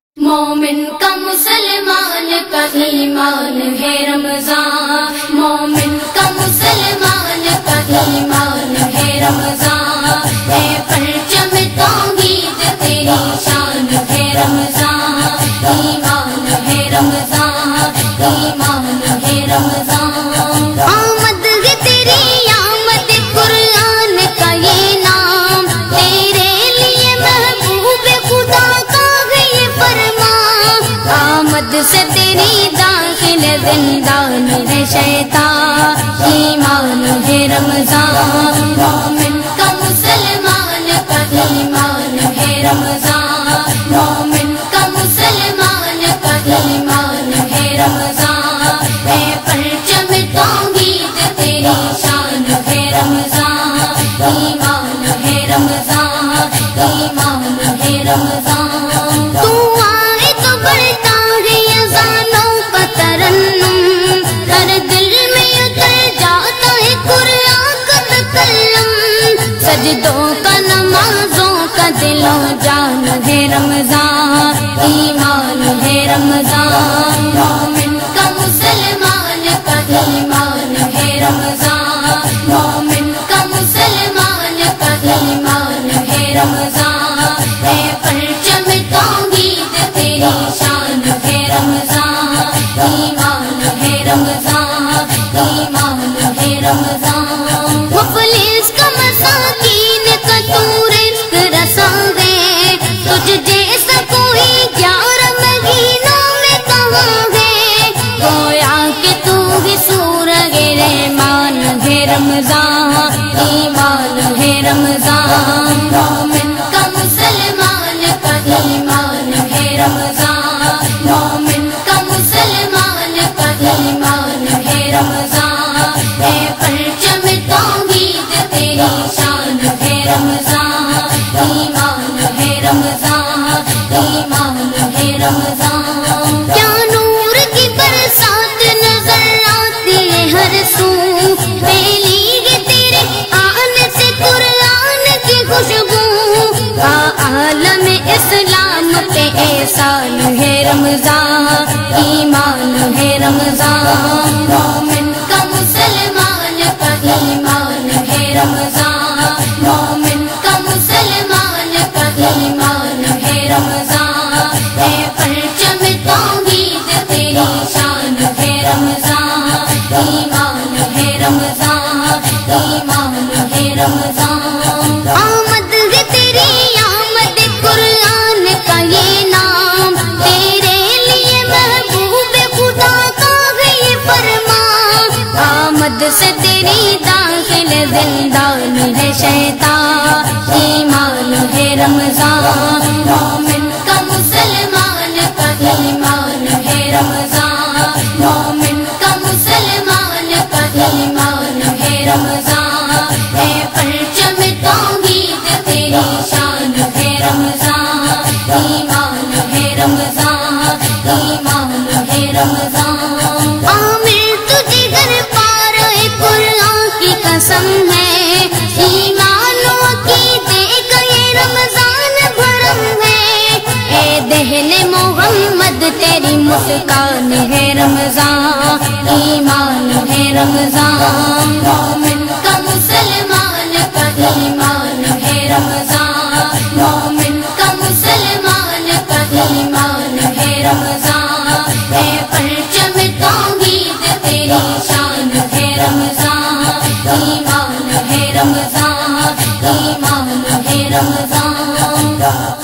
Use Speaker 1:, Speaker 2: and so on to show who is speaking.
Speaker 1: مومن کا مسلمان کا ایمان ہے رمضان، مومن کا مسلمان کا ایمان ہے رمضان، اے پرچم توحید تیری شان ہے رمضان، ایمان ہے رمضان، ایمان ہے رمضان۔ آمد ہے تیری آمد قرآن کا یہ نام، تیرے لیے محبوب خدا کا ہے یہ فرمان، آمد سے تیری داخل زندان ہے شیطان، ایمان ہے رمضان، مومن کا مسلمان کا ایمان ہے رمضان، مومن کا مسلمان کا ایمان ہے رمضان، اے پرچم توحید تیری شان ہے رمضان، ایمان ہے رمضان، ایمان ہے رمضان۔ تو آئے تو بڑھتا ہے اذانوں کا ترنم، ہر دل میں اتر جاتا ہے قرآن کا تکلم، سجدوں کا نمازوں کا دل و جان ہے رمضان، ایمان ہے رمضان، مومن کا مسلمان کا ایمان ہے رمضان، مومن کا مسلمان کا ایمان ہے رمضان، اے پرچم توحید تیری شان ہے رمضان، ایمان ہے رمضان، ایمان ہے رمضان۔ مفلس کا مساکین کا تو رزق رسا ہے، تجھ جیسا کوئی 11 مہینوں میں کہاں ہے، گویا کہ تو ہی سورج رحمان ہے رمضان، ایمان ہے رمضان، مومن کا مسلمان کا ایمان ہے رمضان، مومن کا مسلمان کا ایمان ہے رمضان، اے پرچم توحید تیری شان ہے رمضان، ایمان ہے رمضان، ایمان ہے رمضان۔ کیا نور کی برسات نظر آتی ہے ہر سو، پھیلی ہے تیرے آنے سے قرآن کی خوشبو، عالم اسلام پہ احسان ہے رمضان، ایمان ہے رمضان، مومن کا مسلمان کا ایمان ہے رمضان، مومن کا مسلمان کا ایمان ہے رمضان، اے پرچم توحید تیری شان ہے رمضان، ایمان ہے رمضان، ایمان ہے رمضان۔ آمد ہے تیری آمد قرآن کا یہ نام، تیرے لیے محبوب خدا کا ہے یہ فرمان، آمد سے تیری داخل زندان ہے شیطان، ایمان ہے رمضان، مومن کا مسلمان کا ایمان ہے رمضان، مومن کا مسلمان کا ایمان ہے رمضان، اے پرچم توحید تیری شان ہے رمضان، ایمان ہے رمضان، ایمان ہے رمضان۔ عامر تجھے گھر پار قرآن کی قسم ہے، ایمان و عقیدے کا یہ رمضان بھرم ہے، اے دہن محمد تیری مسکان ہے رمضان، ایمان ہے رمضان، مومن کا مسلمان کا ایمان ہے رمضان، مومن کا مسلمان کا ایمان ہے رمضان، اے پرچم توحید تیری شان ہے رمضان، ایمان ہے رمضان، ایمان ہے رمضان۔